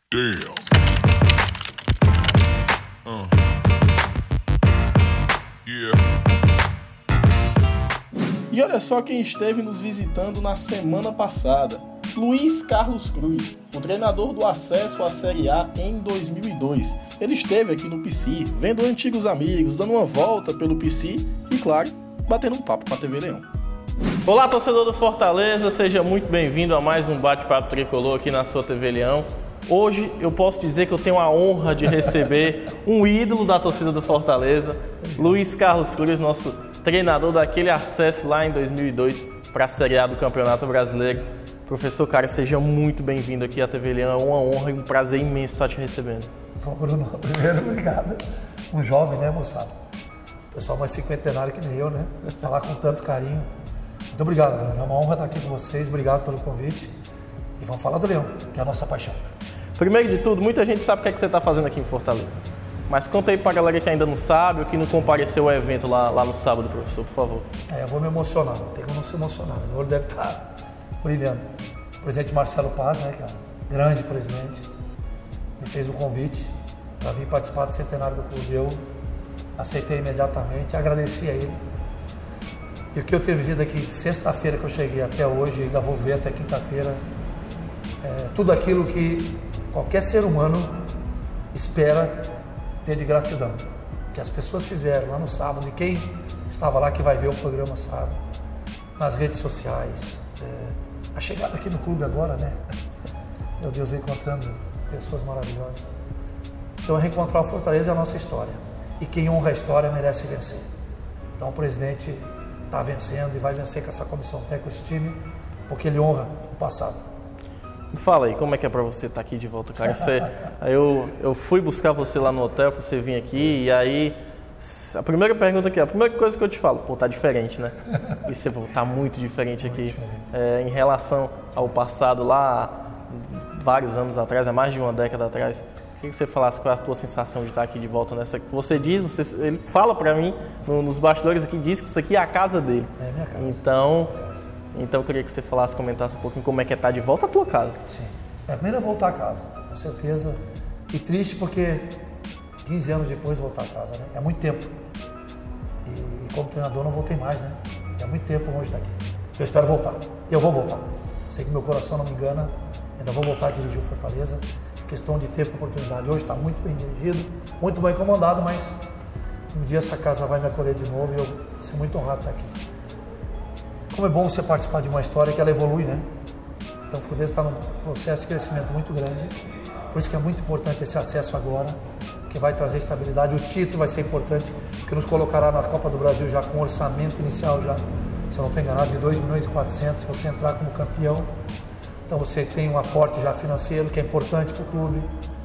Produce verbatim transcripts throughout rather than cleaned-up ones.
Damn. Uh. Yeah. E olha só quem esteve nos visitando na semana passada. Luiz Carlos Cruz, o treinador do acesso à Série A em dois mil e dois. Ele esteve aqui no P C, vendo antigos amigos, dando uma volta pelo P C e, claro, batendo um papo com a T V Leão. Olá, torcedor do Fortaleza, seja muito bem-vindo a mais um bate-papo tricolor aqui na sua T V Leão. Hoje eu posso dizer que eu tenho a honra de receber um ídolo da torcida do Fortaleza, Luiz Carlos Cruz, nosso treinador daquele acesso lá em dois mil e dois para a Série A do Campeonato Brasileiro. Professor, cara, seja muito bem-vindo aqui à T V Leão, é uma honra e um prazer imenso estar te recebendo. Bom, Bruno, primeiro, obrigado. Um jovem, né, moçada? Pessoal mais cinquentenário que nem eu, né? Falar com tanto carinho. Muito obrigado, Bruno. É uma honra estar aqui com vocês, obrigado pelo convite. E vamos falar do Leão, que é a nossa paixão. Primeiro de tudo, muita gente sabe o que, é que você está fazendo aqui em Fortaleza. Mas conta aí para a galera que ainda não sabe ou que não compareceu ao evento lá, lá no sábado, professor, por favor. É, eu vou me emocionar, não tem como não se emocionar. Meu olho deve estar brilhando. O presidente Marcelo Paz, né, que é um grande presidente, me fez o convite para vir participar do centenário do clube. Eu aceitei imediatamente, agradeci a ele. E o que eu tenho vivido aqui de sexta-feira que eu cheguei até hoje, ainda vou ver até quinta-feira, é tudo aquilo que qualquer ser humano espera ter de gratidão. O que as pessoas fizeram lá no sábado, e quem estava lá que vai ver o programa sabe, nas redes sociais, é, a chegada aqui no clube agora, né? Meu Deus, encontrando pessoas maravilhosas. Então, reencontrar o Fortaleza é a nossa história. E quem honra a história merece vencer. Então, o presidente está vencendo e vai vencer com essa comissão técnica, com esse time, porque ele honra o passado. Me fala aí, como é que é pra você estar aqui de volta, cara? Você, eu, eu fui buscar você lá no hotel pra você vir aqui e aí a primeira pergunta aqui, a primeira coisa que eu te falo, pô, tá diferente, né? E você, pô, tá muito diferente aqui. Muito diferente. É, em relação ao passado lá, vários anos atrás, é mais de uma década atrás. Queria que você falasse qual é a tua sensação de estar aqui de volta nessa... Você diz, você, ele fala pra mim, no, nos bastidores aqui, diz que isso aqui é a casa dele. É a minha casa. Então... Então eu queria que você falasse, comentasse um pouquinho como é que é estar de volta à tua casa. Sim. É primeiro voltar a casa, com certeza. E triste porque quinze anos depois voltar a casa, né? É muito tempo. E, e como treinador não voltei mais, né? É muito tempo longe daqui. Eu espero voltar. E eu vou voltar. Sei que meu coração não me engana. Ainda vou voltar a dirigir o Fortaleza. Questão de tempo e oportunidade. Hoje está muito bem dirigido, muito bem comandado, mas um dia essa casa vai me acolher de novo e eu vou ser muito honrado estar aqui. Como é bom você participar de uma história que ela evolui, né? Então o Fortaleza está num processo de crescimento muito grande, por isso que é muito importante esse acesso agora, que vai trazer estabilidade. O título vai ser importante, que nos colocará na Copa do Brasil já com orçamento inicial já, se eu não estou enganado, de dois milhões e quatrocentos, se você entrar como campeão. Então você tem um aporte já financeiro, que é importante para o clube.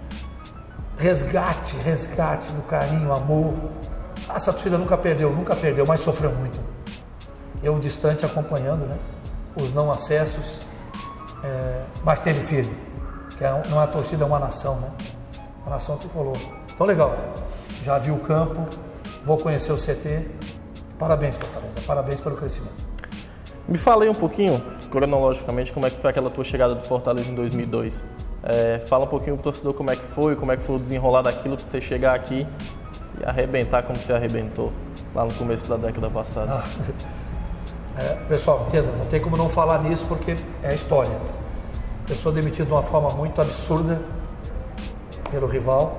Resgate, resgate do carinho, amor. Essa torcida nunca perdeu, nunca perdeu, mas sofreu muito. Eu distante acompanhando, né, os não acessos, é, mas teve firme, que é, não é a torcida, é uma nação, né, uma nação tricolor. Então legal, já vi o campo, vou conhecer o C T, parabéns Fortaleza, parabéns pelo crescimento. Me fala aí um pouquinho, cronologicamente, como é que foi aquela tua chegada do Fortaleza em dois mil e dois. É, fala um pouquinho pro torcedor como é que foi, como é que foi o desenrolar daquilo para você chegar aqui e arrebentar como você arrebentou lá no começo da década passada. Ah. É, pessoal, entenda, não tem como não falar nisso porque é a história. Eu sou demitido de uma forma muito absurda pelo rival.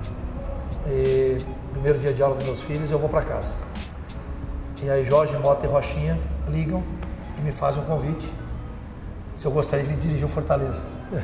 E primeiro dia de aula dos meus filhos, eu vou para casa. E aí Jorge, Mota e Rochinha ligam e me fazem um convite se eu gostaria de dirigir o Fortaleza.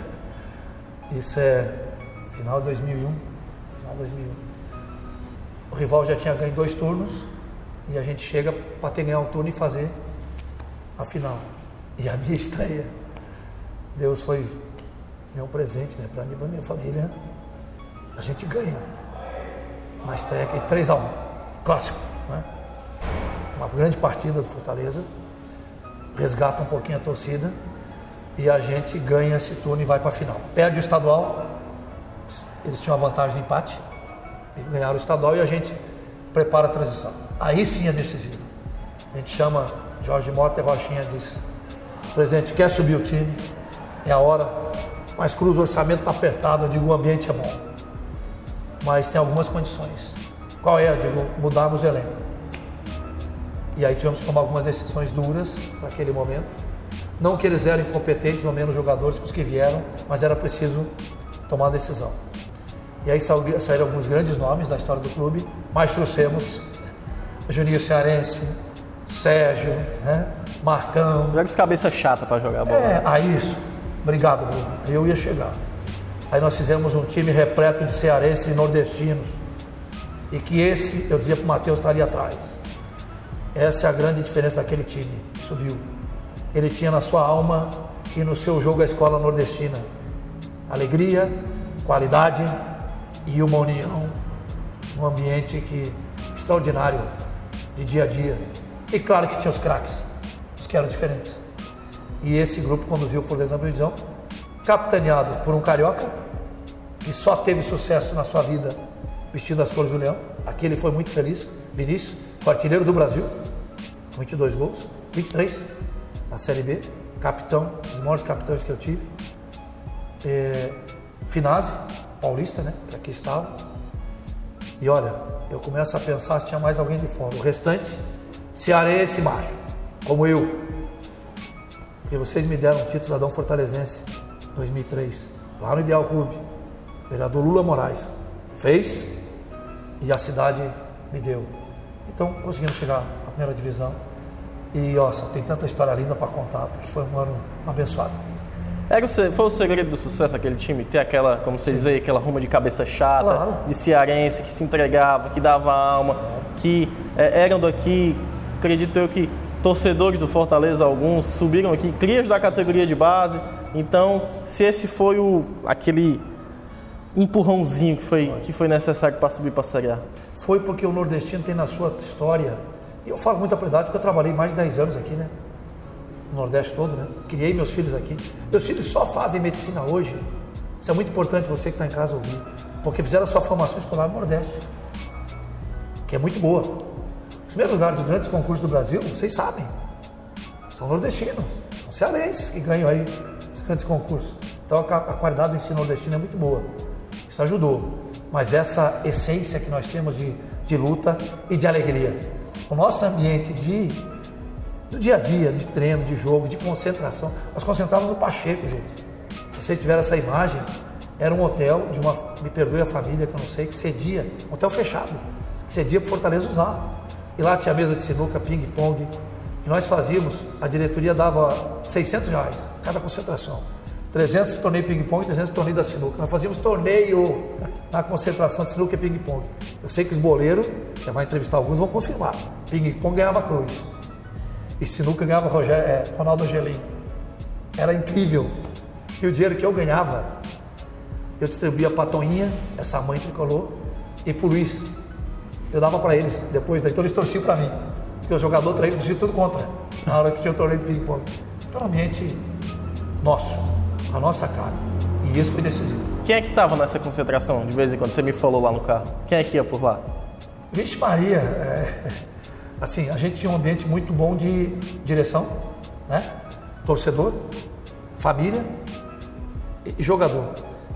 Isso é final de dois mil e um. Final de dois mil e um. O rival já tinha ganho dois turnos e a gente chega para ter ganhar um turno e fazer a final. E a minha estreia, Deus foi deu um presente, né, para mim e para minha família. A gente ganha na estreia aqui três a um, clássico, né? Uma grande partida do Fortaleza, resgata um pouquinho a torcida e a gente ganha esse turno e vai para a final. Perde o estadual, eles tinham a vantagem de empate, e ganharam o estadual e a gente prepara a transição. Aí sim é decisivo. A gente chama Jorge Mota e Rochinha, diz: presidente, quer subir o time? É a hora. Mas Cruz, o orçamento está apertado, eu digo, o ambiente é bom. Mas tem algumas condições. Qual é? Eu digo, mudarmos o elenco. E aí tivemos que tomar algumas decisões duras naquele momento. Não que eles eram incompetentes ou menos jogadores que os que vieram, mas era preciso tomar uma decisão. E aí saíram alguns grandes nomes da história do clube, mas trouxemos Juninho Cearense, Sérgio, né? Marcão. Joga de cabeça chata para jogar a bola. É, aí isso. Obrigado, Bruno. Eu ia chegar. Aí nós fizemos um time repleto de cearenses e nordestinos. E que esse, eu dizia para o Matheus, estaria atrás. Essa é a grande diferença daquele time que subiu. Ele tinha na sua alma e no seu jogo a escola nordestina. Alegria, qualidade e uma união. Um ambiente que, extraordinário, de dia a dia. E claro que tinha os craques, os que eram diferentes. E esse grupo conduziu o Fortaleza na previsão, capitaneado por um carioca, que só teve sucesso na sua vida vestindo as cores do Leão. Aqui ele foi muito feliz, Vinícius, foi artilheiro do Brasil, vinte e dois gols, vinte e três na Série B, capitão, os maiores capitães que eu tive. É, Finazzi, paulista, né, que aqui estava. E olha, eu começo a pensar se tinha mais alguém de fora. O restante, cearense macho, como eu. Porque vocês me deram um título cidadão fortalezense em dois mil e três, lá no Ideal Clube. Vereador Lula Moraes fez e a cidade me deu. Então conseguimos chegar à primeira divisão. E nossa, tem tanta história linda para contar, porque foi um ano abençoado. Era o, foi o segredo do sucesso daquele time? Ter aquela, como você dizia, aquela ruma de cabeça chata, claro, de cearense, que se entregava, que dava alma, claro, que é, eram daqui, acredito eu que torcedores do Fortaleza, alguns subiram aqui, crias da categoria de base. Então, se esse foi o, aquele empurrãozinho que foi, que foi necessário para subir para a Série A. Foi porque o nordestino tem na sua história, e eu falo muita verdade porque eu trabalhei mais de dez anos aqui, né? No Nordeste todo, né? Criei meus filhos aqui. Meus filhos só fazem medicina hoje. Isso é muito importante você que está em casa ouvir, porque fizeram a sua formação escolar no Nordeste, que é muito boa. Os primeiros lugares dos grandes concursos do Brasil, vocês sabem, são nordestinos, são cearenses que ganham aí os grandes concursos. Então a, a qualidade do ensino nordestino é muito boa. Isso ajudou. Mas essa essência que nós temos de, de luta e de alegria. O nosso ambiente de, do dia a dia, de treino, de jogo, de concentração. Nós concentrávamos no Pacheco, gente. Se vocês tiveram essa imagem, era um hotel de uma, me perdoe a família que eu não sei, que cedia, um hotel fechado, que cedia para o Fortaleza usar. E lá tinha mesa de sinuca, ping-pong. E nós fazíamos, a diretoria dava seiscentos reais cada concentração. trezentos torneio ping-pong, trezentos torneio da sinuca. Nós fazíamos torneio na concentração de sinuca e ping-pong. Eu sei que os boleiros, você vai entrevistar alguns, vão confirmar. Ping-pong ganhava Cruz. E sinuca ganhava Rogério, é, Ronaldo Angelim. Era incrível. E o dinheiro que eu ganhava, eu distribuía para a Toninha, essa mãe tricolor, e para o Luiz. Eu dava para eles depois, daí então eles torciam para mim. Porque o jogador traído torcia tudo contra, na hora que tinha o torneio de ping-pong. Então, ambiente nosso, a nossa cara. E isso foi decisivo. Quem é que estava nessa concentração, de vez em quando? Você me falou lá no carro. Quem é que ia por lá? Vixe Maria, é, assim, a gente tinha um ambiente muito bom de direção, né? Torcedor, família e jogador.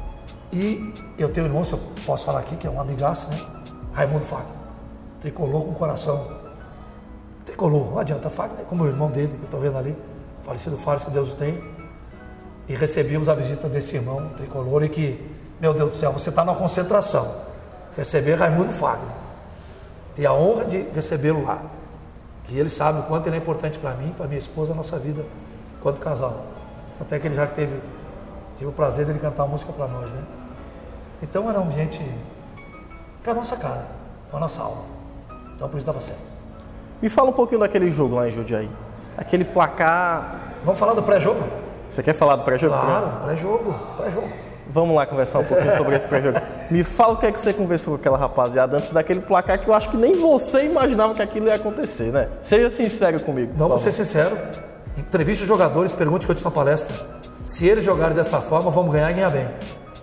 E eu tenho um irmão, se eu posso falar aqui, que é um amigaço, né? Raimundo Fagner. Tricolor com coração. Tricolor, não adianta, Fagner, como o irmão dele, que eu estou vendo ali, falecido Fares, que Deus o tenha. E recebíamos a visita desse irmão tricolor e que, meu Deus do céu, você está na concentração. Receber Raimundo Fagner. Ter a honra de recebê-lo lá. Que ele sabe o quanto ele é importante para mim, para minha esposa, a nossa vida enquanto casal. Até que ele já teve, teve o prazer de ele cantar uma música para nós, né? Então era um ambiente com a nossa cara, com a nossa alma. Então por isso dava certo. Me fala um pouquinho daquele jogo lá em Jundiaí. Aquele placar... Vamos falar do pré-jogo? Você quer falar do pré-jogo? Claro, pré-jogo, pré-jogo. Vamos lá conversar um pouquinho sobre esse pré-jogo. Me fala o que é que você conversou com aquela rapaziada antes daquele placar que eu acho que nem você imaginava que aquilo ia acontecer, né? Seja sincero comigo. Não, vou ser sincero. Entrevista os jogadores, pergunte que eu disse na palestra. Se eles jogarem dessa forma, vamos ganhar e ganhar bem.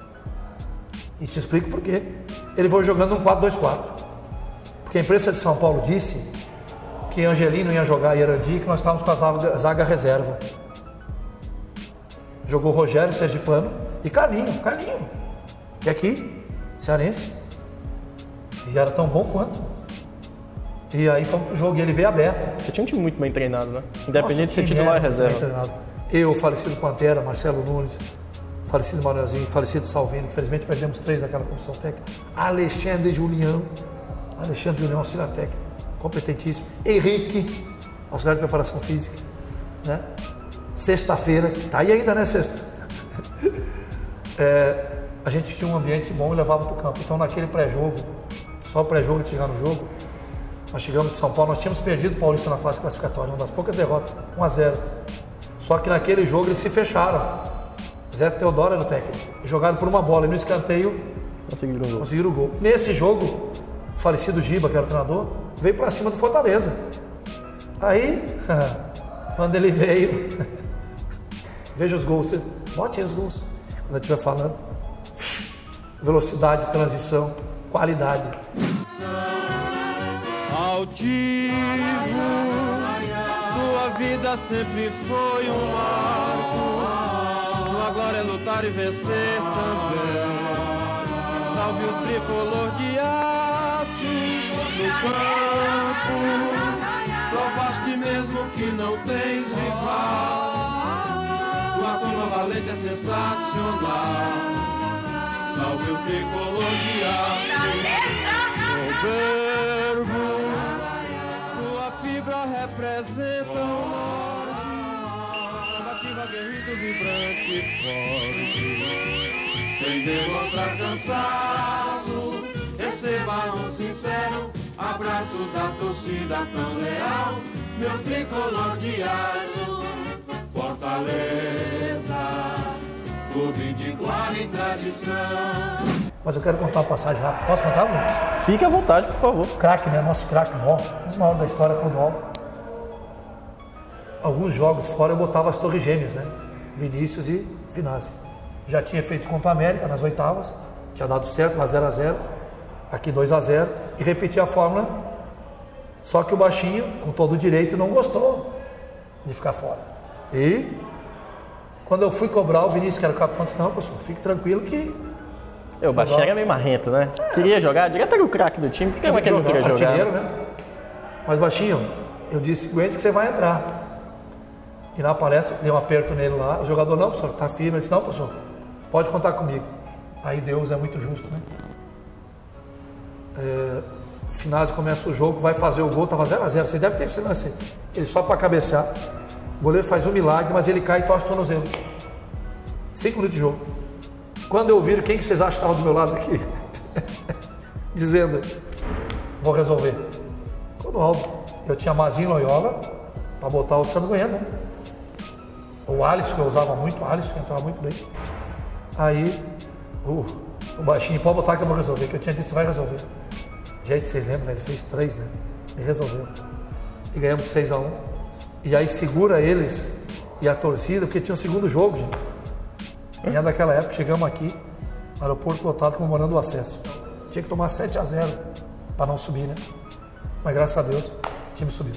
E te explico por quê. Ele foi jogando um quatro dois quatro. Porque a imprensa de São Paulo disse que Angelino ia jogar e Erandi, que nós estávamos com a zaga, zaga reserva. Jogou Rogério Sergipano E Carlinho, Carlinho, que aqui, cearense, e era tão bom quanto. E aí fomos pro jogo e ele veio aberto. Você tinha um time muito bem treinado, né? Independente de ser Nossa, titular e reserva. Eu, falecido Pantera, Marcelo Nunes, falecido Manuelzinho, falecido Salvino, infelizmente perdemos três daquela comissão técnica. Alexandre Julião, Alexandre Julião, auxiliar técnico, competentíssimo. Henrique, auxiliar de preparação física, né? Sexta-feira, tá aí ainda, né, sexta? É, a gente tinha um ambiente bom e levava para o campo. Então, naquele pré-jogo, só o pré-jogo de chegar no jogo, nós chegamos em São Paulo, nós tínhamos perdido o Paulista na fase classificatória, uma das poucas derrotas, um a zero. Só que naquele jogo eles se fecharam. Zé Teodoro era o técnico. Jogaram por uma bola e no escanteio conseguiram o gol. Conseguiram o gol. Nesse jogo, o falecido Giba, que era o treinador, veio para cima do Fortaleza. Aí, quando ele veio, veja os gols, você bote aí os gols. Quando eu estiver falando, velocidade, transição, qualidade. Altivo, tua vida sempre foi um marco, tua glória é lutar e vencer também. Salve o tricolor de aço no campo, provaste mesmo que não tens rival, tua turma valente é sensacional. Salve o tricolor de aço, soberbo, tua fibra representa o norte, combativa, aguerrido, vibrante e forte, sem demonstrar cansaço, receba um sincero abraço da torcida tão leal, meu tricolor de aço, Fortaleza, clube de glória e tradição. Mas eu quero contar uma passagem rápida. Posso contar, Bruno? Fique à vontade, por favor. Craque, né? Nosso craque, Mó. Um dos maiores da história, Clodoaldo. Alguns jogos fora eu botava as torres gêmeas, né? Vinícius e Finazzi. Já tinha feito contra o América nas oitavas. Tinha dado certo, lá zero a zero. Aqui dois a zero. E repeti a fórmula. Só que o baixinho, com todo o direito, não gostou de ficar fora. E quando eu fui cobrar, o Vinícius, que era o capitão, disse: não, professor, fique tranquilo que... Eu, o baixinho era meio marrento, né? É. Queria jogar, direto era o craque do time. Por que, que ele não queria jogar? Artilheiro, né? Mas, baixinho, eu disse: aguente que você vai entrar. E na palestra, dei um aperto nele lá. O jogador: não, professor, tá firme. Ele disse: não, professor, pode contar comigo. Aí Deus é muito justo, né? É, o Finazzi começa o jogo, vai fazer o gol, tava zero a zero. Você deve ter esse lance. Ele só para cabecear. O goleiro faz um milagre, mas ele cai e torce o tornozelo. Cinco minutos de jogo. Quando eu vi, quem que vocês acham que estava do meu lado aqui? Dizendo: vou resolver. Clodoaldo. Eu tinha Mazinho Loyola para botar o Sandro Bueno. O Alisson, que eu usava muito, o Alisson, que entrava muito bem. Aí, uh, o baixinho: pode botar que eu vou resolver, que eu tinha dito: você vai resolver. Gente, vocês lembram, né? Ele fez três, né? Ele resolveu. E ganhamos de seis a um. E aí segura eles e a torcida, porque tinha o segundo jogo, gente. E é daquela época, chegamos aqui, aeroporto lotado, comemorando o acesso. Tinha que tomar sete a zero para não subir, né? Mas graças a Deus, o time subiu.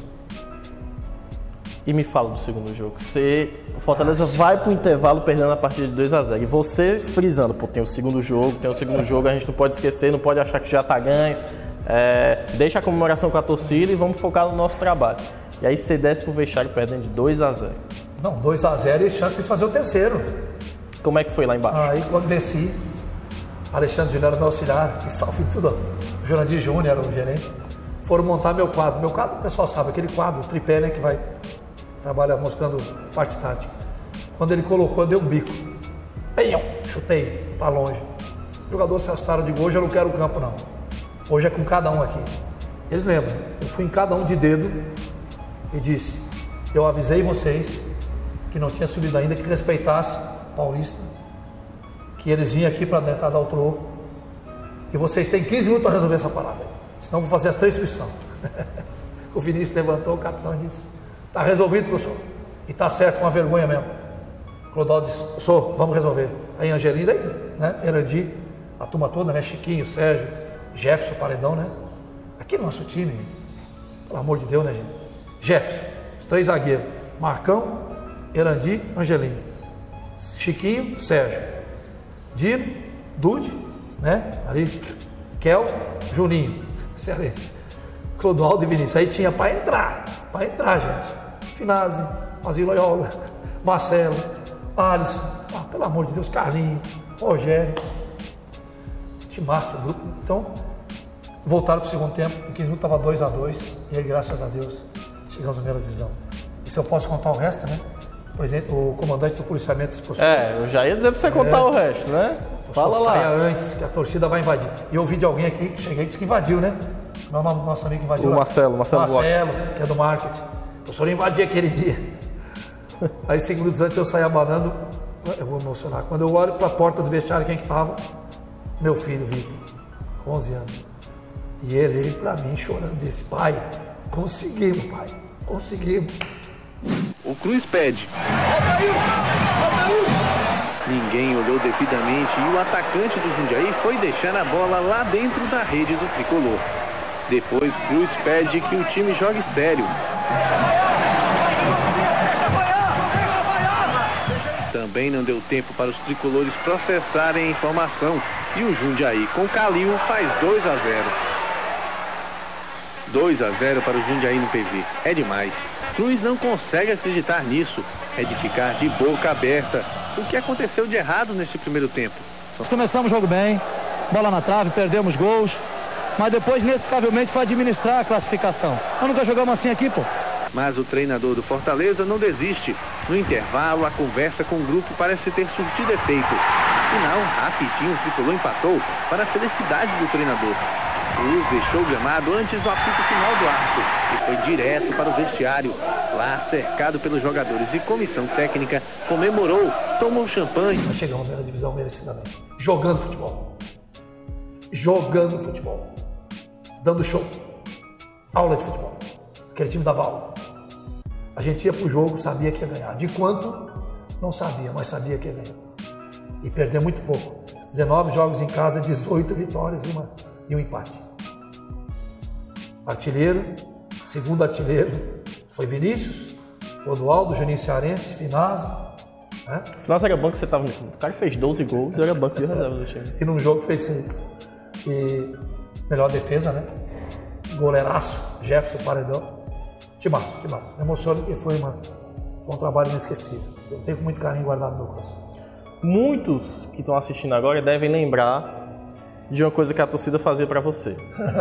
E me fala do segundo jogo. Você, o Fortaleza Nossa. vai pro intervalo perdendo a partida de dois a zero. E você frisando: pô, tem o segundo jogo, tem o segundo jogo, a gente não pode esquecer, não pode achar que já tá ganho. É, deixa a comemoração com a torcida e vamos focar no nosso trabalho. E aí você desce pro vestiário perdendo de dois a zero. Não, dois a zero e chance de fazer o terceiro. Como é que foi lá embaixo? Aí quando desci, Alexandre Júnior era meu auxiliar, e salve tudo, o Jurandir Júnior era o gerente, foram montar meu quadro. Meu quadro, o pessoal sabe, aquele quadro, o tripé, né, que vai, trabalha mostrando parte tática. Quando ele colocou, deu um bico. Bem, chutei para longe. O jogador se assustaram de gol, hoje eu não quero o campo não. Hoje é com cada um aqui. Eles lembram, eu fui em cada um de dedo e disse: eu avisei vocês que não tinha subido ainda, que respeitasse Paulista, que eles vinham aqui para tentar dar o troco, e vocês têm quinze minutos para resolver essa parada aí, senão eu vou fazer as três missões. O Vinícius levantou, o capitão disse: tá resolvido, professor, e tá certo, foi uma vergonha mesmo. O Clodoaldo disse: professor, vamos resolver. Aí Angelina, né, Erandi, a turma toda, né, Chiquinho, Sérgio, Jefferson, Paredão, né, aqui no nosso time, pelo amor de Deus, né, gente? Jefferson, os três zagueiros, Marcão, Erandi, Angelina, Chiquinho, Sérgio. Dino, Dude, né? Ali, Kel, Juninho, cearense. Clodoaldo e Vinícius. Aí tinha para entrar, para entrar, gente. Finazzi, Azir Loyola, Marcelo, Alisson, ah, pelo amor de Deus, Carlinhos, Rogério. Timaço, o grupo. Então, voltaram para o segundo tempo. O quinze minutos estava dois a dois. E aí, graças a Deus, chegamos à primeira divisão. E se eu posso contar o resto, né? Por exemplo, o comandante do policiamento se postou. É, eu já ia dizer para você contar é. o resto, né? Fala lá. Saia antes, que a torcida vai invadir. E eu ouvi de alguém aqui que cheguei e disse que invadiu, né? Meu nome do nosso amigo que invadiu. O lá. Marcelo, Marcelo. Marcelo, que é do marketing. O professor invadiu aquele dia. Aí, cinco minutos antes, eu saí abanando. Eu vou emocionar. Quando eu olho para a porta do vestiário, quem que estava? Meu filho, Vitor, com onze anos. E ele, ele para mim, chorando, disse: pai, conseguimos, pai, conseguimos. O Cruz pede. Ninguém olhou devidamente e o atacante do Jundiaí foi deixar a bola lá dentro da rede do tricolor. Depois, Cruz pede que o time jogue sério. Também não deu tempo para os tricolores processarem a informação e o Jundiaí, com Calil, faz dois a zero. dois a zero para o Jundiaí no P V. É demais. Cruz não consegue acreditar nisso. É de ficar de boca aberta. O que aconteceu de errado neste primeiro tempo? Começamos o jogo bem, bola na trave, perdemos gols, mas depois, inexplicavelmente, foi administrar a classificação. Nós nunca jogamos assim aqui, pô. Mas o treinador do Fortaleza não desiste. No intervalo, a conversa com o grupo parece ter surtido efeito. Afinal, rapidinho o tricolor empatou para a felicidade do treinador. Cruz deixou o gramado antes do apito final do árbitro e foi direto para o vestiário. Lá, cercado pelos jogadores e comissão técnica, comemorou, tomou champanhe. Nós chegamos na primeira divisão merecidamente. Jogando futebol. Jogando futebol. Dando show. Aula de futebol. Aquele time dava aula. A gente ia pro jogo, sabia que ia ganhar. De quanto? Não sabia, mas sabia que ia ganhar. E perder muito pouco. dezenove jogos em casa, dezoito vitórias e, uma, e um empate. Artilheiro, segundo artilheiro foi Vinícius, Clodoaldo, Juninho Cearense, Finazzi. Né? Finazzi era banco que você tava. O cara fez doze gols e era banco de reserva do time. E num jogo fez seis. E melhor defesa, né? Goleiraço, Jefferson Paredão. Timaço, timaço. Me emociona porque foi, uma, foi um trabalho inesquecível. Eu tenho com muito carinho guardado no meu coração. Muitos que estão assistindo agora devem lembrar de uma coisa que a torcida fazia pra você.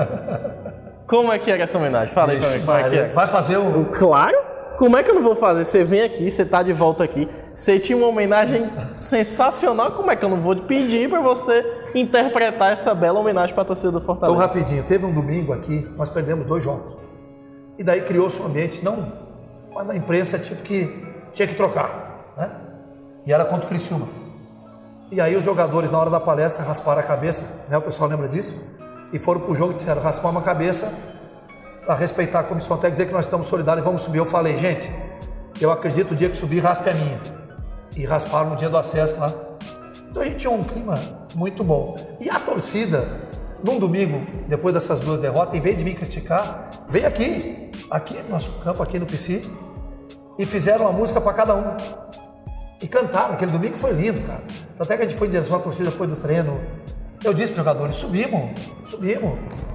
Como é que era essa homenagem? Fala aí pra mim. Como é que é? Vai fazer o... Claro! Como é que eu não vou fazer? Você vem aqui, você tá de volta aqui, você tinha uma homenagem sensacional, como é que eu não vou te pedir pra você interpretar essa bela homenagem pra torcida do Fortaleza? Então, rapidinho, teve um domingo aqui, nós perdemos dois jogos. E daí criou-se um ambiente, não, mas na imprensa, tipo que tinha que trocar, né? E era contra o Criciúma. E aí os jogadores, na hora da palestra, rasparam a cabeça, né? O pessoal lembra disso? E foram pro jogo e disseram, raspar uma cabeça para respeitar a comissão, até dizer que nós estamos solidários e vamos subir. Eu falei, gente, eu acredito o dia que subir, raspe a minha. E rasparam no dia do acesso lá. Então a gente tinha um clima muito bom. E a torcida, num domingo, depois dessas duas derrotas, em vez de vir criticar, veio aqui, aqui no nosso campo, aqui no P C, e fizeram uma música para cada um. E cantaram, aquele domingo foi lindo, cara. Até que a gente foi em direção à torcida depois do treino. Eu disse para os jogadores, subimos, subimos.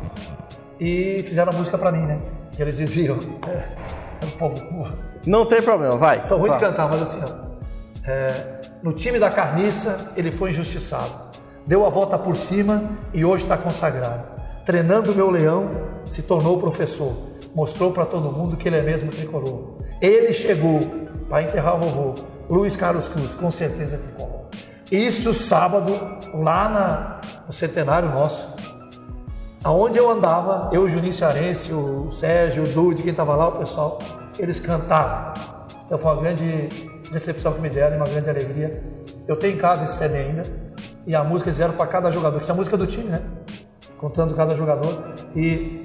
E fizeram a música para mim, né? E eles diziam, é, é um povo... Não tem problema, vai. São ruins vai. de cantar, mas assim, ó, é, no time da carniça, ele foi injustiçado. Deu a volta por cima e hoje está consagrado. Treinando o meu leão, se tornou professor. Mostrou para todo mundo que ele é mesmo tricolor. Ele chegou para enterrar o vovô. Luiz Carlos Cruz, com certeza tricolor. Isso sábado, lá na, no centenário nosso. Aonde eu andava, eu, o Juninho Cearense, o Sérgio, o Dude, quem estava lá, o pessoal, eles cantavam. Então foi uma grande recepção que me deram e uma grande alegria. Eu tenho em casa esse C D ainda, e a música eles fizeram para cada jogador, que é a música do time, né? Contando cada jogador. E,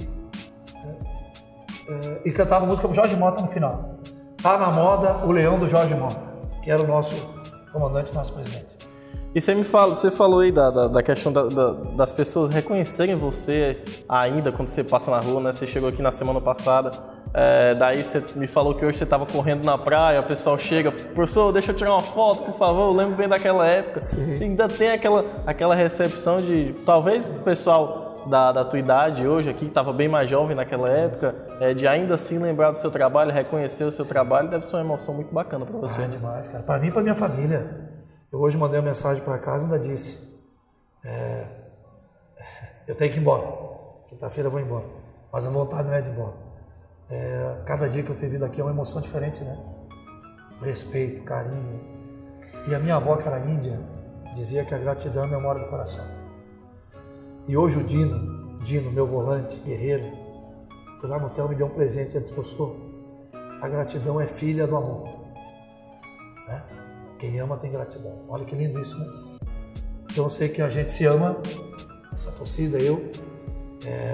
é, e cantava a música do Jorge Mota no final. Tá na moda o leão do Jorge Mota, que era o nosso comandante, nosso presidente. E você me fala, você falou aí da, da, da questão da, da, das pessoas reconhecerem você ainda quando você passa na rua, né? Você chegou aqui na semana passada, É, daí você me falou que hoje você estava correndo na praia, o pessoal chega, professor, deixa eu tirar uma foto, por favor, eu lembro bem daquela época. Sim. Ainda tem aquela, aquela recepção de, talvez o pessoal da, da tua idade hoje aqui, que estava bem mais jovem naquela época, é, de ainda assim lembrar do seu trabalho, reconhecer o seu trabalho, deve ser uma emoção muito bacana para você. Ah, é demais, cara. Para mim e para minha família. Eu hoje mandei uma mensagem para casa e ainda disse, é, eu tenho que ir embora, quinta-feira eu vou embora, mas a vontade não é de ir embora. É, cada dia que eu tenho vindo aqui é uma emoção diferente, né? Respeito, carinho. E a minha avó, que era índia, dizia que a gratidão é a memória do coração. E hoje o Dino, Dino, meu volante, guerreiro, foi lá no hotel e me deu um presente. Ele disse, professor, a gratidão é filha do amor. Né? Quem ama tem gratidão. Olha que lindo isso, né? Então eu sei que a gente se ama, essa torcida, eu. É...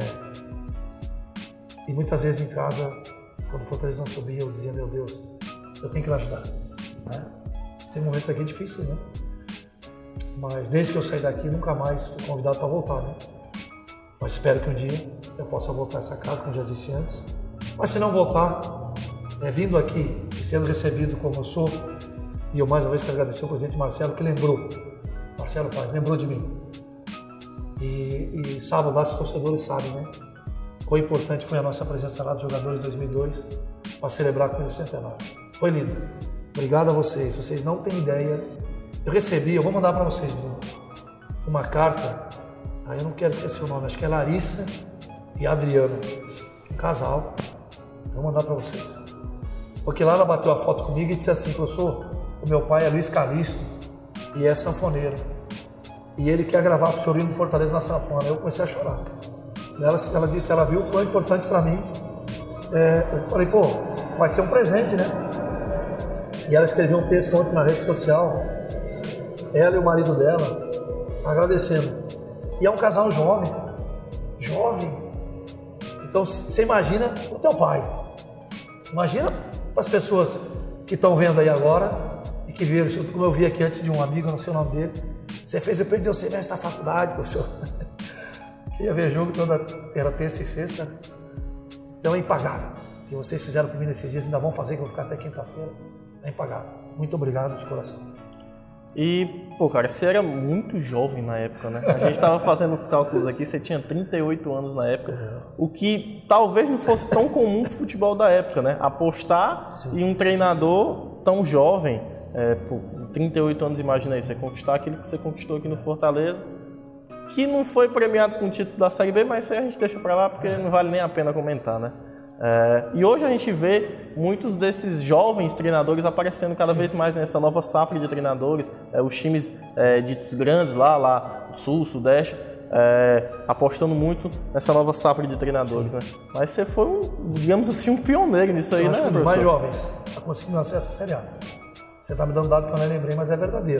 E muitas vezes em casa, quando o Fortaleza não subia, eu dizia, meu Deus, eu tenho que lhe ajudar. Né? Tem momentos aqui difíceis, né? Mas desde que eu saí daqui, nunca mais fui convidado para voltar, né? Mas espero que um dia eu possa voltar a essa casa, como já disse antes. Mas se não voltar, é, vindo aqui e sendo recebido como eu sou, e eu mais uma vez quero agradecer ao presidente Marcelo, que lembrou, Marcelo Paz, lembrou de mim. E, e sábado lá, os torcedores sabem, né? Quão importante foi a nossa presença lá dos jogadores de dois mil e dois para celebrar com eles o centenário. Foi lindo. Obrigado a vocês. Vocês não têm ideia. Eu recebi, eu vou mandar para vocês, Bruno, uma carta. Aí eu não quero esquecer o nome, acho que é Larissa e Adriano, um casal. Eu vou mandar para vocês. Porque lá ela bateu a foto comigo e disse assim, professor, o meu pai é Luiz Calixto e é sanfoneiro. E ele quer gravar para o senhor do Fortaleza na sanfona. Eu comecei a chorar. Ela, ela disse, ela viu o quão importante para mim. É, eu falei, pô, vai ser um presente, né? E ela escreveu um texto ontem na rede social, ela e o marido dela, agradecendo. E é um casal jovem, cara. Jovem. Então, você imagina o teu pai. Imagina para as pessoas que estão vendo aí agora e que viram, como eu vi aqui antes de um amigo, não sei o nome dele, você fez eu perder o semestre da faculdade, professor. Ia ver jogo toda, era terça e sexta, então é impagável. O que vocês fizeram comigo nesses dias, ainda vão fazer, que eu vou ficar até quinta-feira, é impagável. Muito obrigado de coração. E, pô, cara, você era muito jovem na época, né? A gente tava fazendo os cálculos aqui, você tinha trinta e oito anos na época, é. O que talvez não fosse tão comum pro futebol da época, né? Apostar Sim. em um treinador tão jovem, é, pô, trinta e oito anos, imagina aí, você conquistar aquilo que você conquistou aqui no Fortaleza, que não foi premiado com o título da Série B, mas isso aí a gente deixa para lá porque não vale nem a pena comentar, né? É, e hoje a gente vê muitos desses jovens treinadores aparecendo cada Sim. vez mais nessa nova safra de treinadores, é, os times é, ditos grandes lá, lá Sul, Sudeste, é, apostando muito nessa nova safra de treinadores, Sim. né? Mas você foi, um, digamos assim, um pioneiro nisso aí, eu né, acho que professor? Um dos mais jovens a conseguir acesso à Série A. Você está me dando um dado que eu não lembrei, mas é verdadeiro.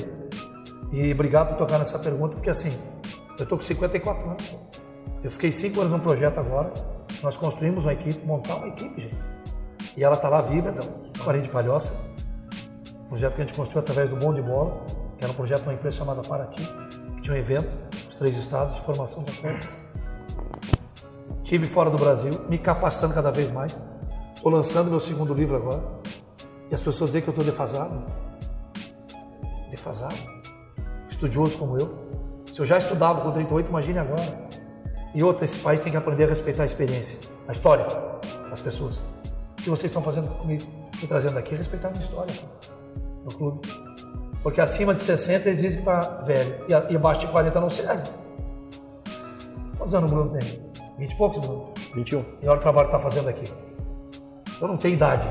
E obrigado por tocar nessa pergunta, porque assim, eu estou com cinquenta e quatro anos. Eu fiquei cinco anos num projeto agora. Nós construímos uma equipe, montar uma equipe, gente. E ela está lá viva, Guarani de Palhoça. Um projeto que a gente construiu através do Bom de Bola, que era um projeto de uma empresa chamada Paraty, que tinha um evento, os três estados de formação de atletas. Estive fora do Brasil, me capacitando cada vez mais. Estou lançando meu segundo livro agora. E as pessoas dizem que eu estou defasado. Defasado. Estudioso como eu. Se eu já estudava com trinta e oito, imagine agora. E outra, esse país tem que aprender a respeitar a experiência, a história das pessoas. O que vocês estão fazendo comigo, me trazendo aqui, é respeitar a minha história no clube. Porque acima de sessenta eles dizem que está velho e abaixo de quarenta não serve. Quantos anos o Bruno tem? vinte e poucos, Bruno? vinte e um. E olha o trabalho que está fazendo aqui. Então não tem idade,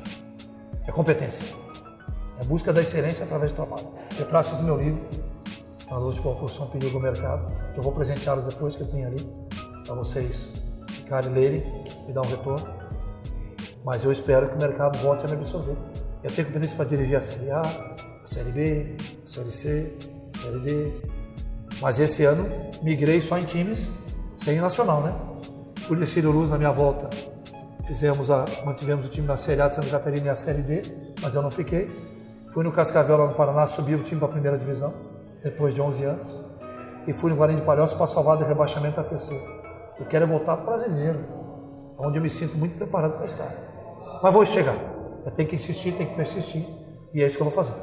é competência. É busca da excelência através do trabalho. Eu traço isso no meu livro, Treinadores de Construção Perigo do Mercado, que eu vou presenteá-los depois que eu tenho ali, para vocês ficarem, lerem e dar um retorno. Mas eu espero que o mercado volte a me absorver. Eu tenho competência para dirigir a Série A, a Série B, a Série C, a Série D. Mas esse ano migrei só em times sem nacional, né? Fui de Ciro Luz na minha volta. Fizemos a, mantivemos o time na Série A de Santa Catarina e a Série D, mas eu não fiquei. Fui no Cascavel lá no Paraná, subi o time para a primeira divisão, depois de onze anos. E fui no Guarani de Palhoça para salvar de rebaixamento a terceira. Eu quero voltar para o brasileiro. onde eu me sinto muito preparado para estar. Mas vou chegar. Eu tenho que insistir, tenho que persistir, e é isso que eu vou fazer.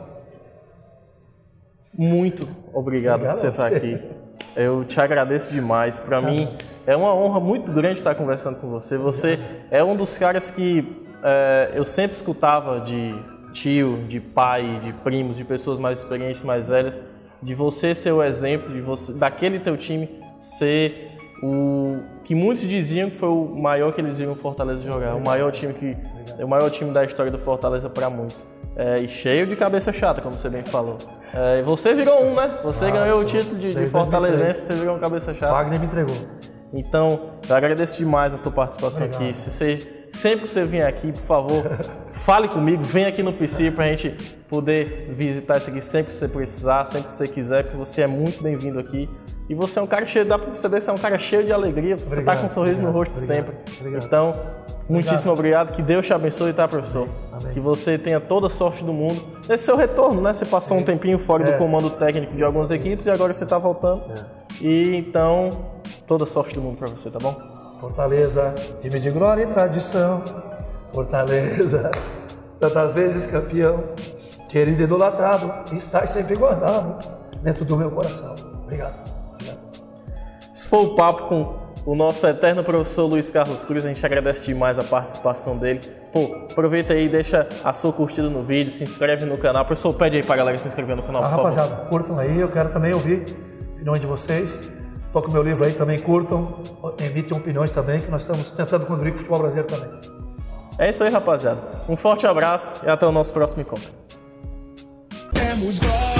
Muito obrigado, obrigado por você estar aqui. Eu te agradeço demais. Para mim é uma honra muito grande estar conversando com você. Você é um dos caras que é, eu sempre escutava de tio, de pai, de primos, de pessoas mais experientes, mais velhas, de você ser o exemplo, de você, daquele teu time ser o que muitos diziam que foi o maior que eles viram o Fortaleza jogar, o maior time que é o maior time da história do Fortaleza para muitos. É, e cheio de cabeça chata, como você bem falou. É, você virou um, né? Você ah, ganhou sim. o título de, de fortalezense, você virou um cabeça chata. Wagner me entregou. Então, eu agradeço demais a tua participação Obrigado. aqui. Se você, sempre que você vier aqui, por favor, fale comigo, vem aqui no P C pra gente poder visitar isso aqui sempre que você precisar, sempre que você quiser, porque você é muito bem-vindo aqui. E você é um cara cheio, dá pra perceber, você é um cara cheio de alegria, você Obrigado. tá com um sorriso Obrigado. no rosto Obrigado. sempre. Obrigado. Então, muitíssimo obrigado. obrigado, que Deus te abençoe, tá, professor? Amém. Que você tenha toda a sorte do mundo. Esse seu retorno, né? Você passou Sim. um tempinho fora é. do comando técnico de algumas equipes e agora você tá voltando. É. E então, toda a sorte do mundo pra você, tá bom? Fortaleza, time de glória e tradição. Fortaleza, tantas vezes campeão, querido e idolatrado, está sempre guardado dentro do meu coração. Obrigado. Obrigado. Esse foi o papo com o nosso eterno professor Luiz Carlos Cruz. A gente agradece demais a participação dele. Pô, aproveita aí, deixa a sua curtida no vídeo, se inscreve no canal. Professor, pede aí pra galera se inscrever no canal, ah, por favor. Rapaziada, curtam aí, eu quero também ouvir opiniões de vocês. Toca o meu livro aí, também curtam, emitem opiniões também, que nós estamos tentando contribuir com o futebol brasileiro também. É isso aí, rapaziada. Um forte abraço e até o nosso próximo encontro. Temos glória.